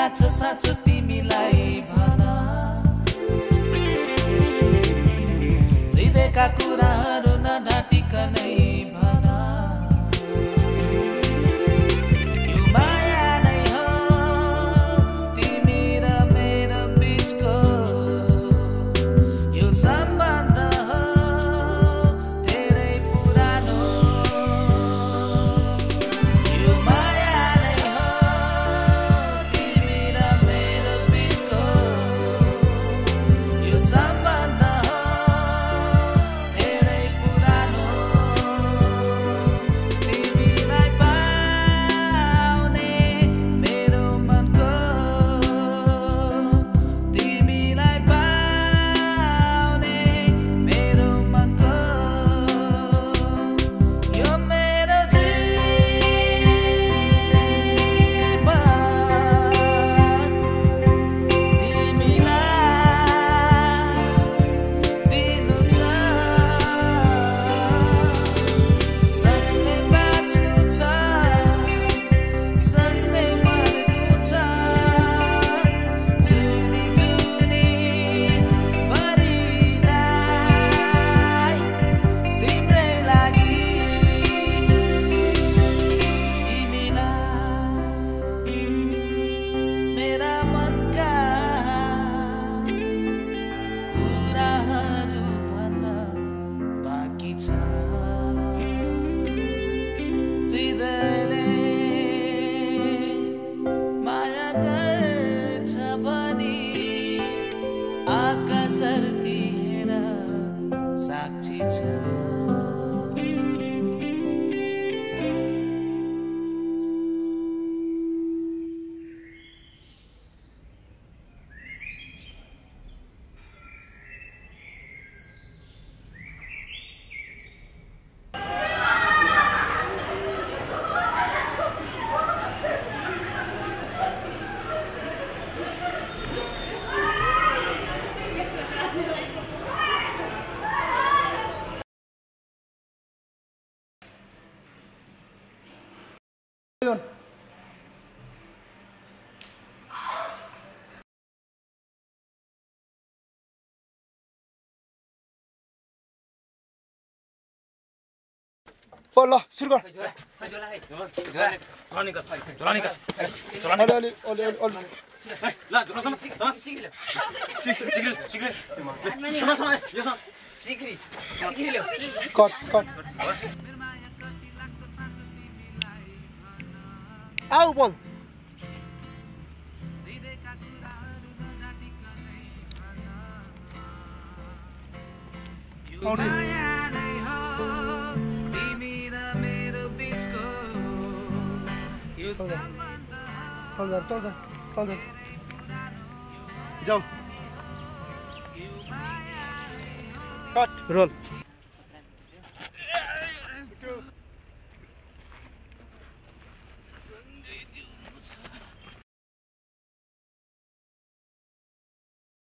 लाग्छ साँचो तिमीलाई भन हृदयका कुराहरू नढाँटिकनै भन यो माया नै हो तिमी र मेरो बीचको यो सम्बन्ध हो धेरै पुरानो यो माया नै हो तिमी र मेरो बीचको यो सम्बन्ध हो धेरै पुरानो तिमीलाई पाउने मेरो मनको तिमीलाई पाउने मेरो मनको यो मेरो जीवन तिमीलाई दिनु छ सँगै बाँच्नु छ सँगै मर्नु छ जुनी जुनी भरिलाई तिम्रै लागि तिमीलाई मेरा मनका कुराहरू भन्न बाँकी छ हृदयले माया गर्छ भनी आकाश धरती हेर साक्षी छ ल सुरु गर कट कट आऊ बोल जाऊ कट रोल